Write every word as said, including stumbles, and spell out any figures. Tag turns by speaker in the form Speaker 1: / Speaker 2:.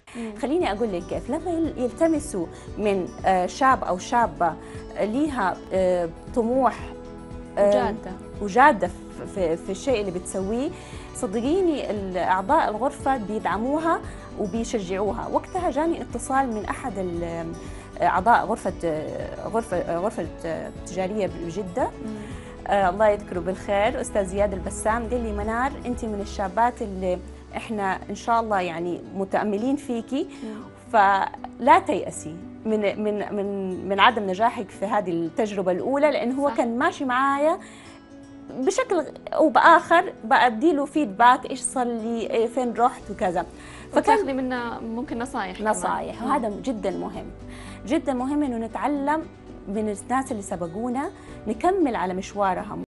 Speaker 1: مم.
Speaker 2: خليني اقول لك كيف. لما يلتمسوا من شاب او شابه ليها طموح
Speaker 1: وجاده
Speaker 2: وجاده في في الشيء اللي بتسويه، صدقيني اعضاء الغرفه بيدعموها وبيشجعوها. وقتها جاني اتصال من احد اعضاء غرفه غرفه غرفه التجاريه بجده، آه الله يذكره بالخير، استاذ زياد البسام، قال لي منار انت من الشابات اللي احنا ان شاء الله يعني متاملين فيكي، فلا تيأسي من من من من عدم نجاحك في هذه التجربه الاولى، لان هو صح. كان ماشي معايا بشكل او باخر، بدي له فيدباك، ايش صار لي، فين رحت وكذا،
Speaker 1: فكان منا ممكن نصائح
Speaker 2: نصائح وهذا جدا مهم. جدا مهم انه نتعلم من الناس اللي سبقونا، نكمل على مشوارهم.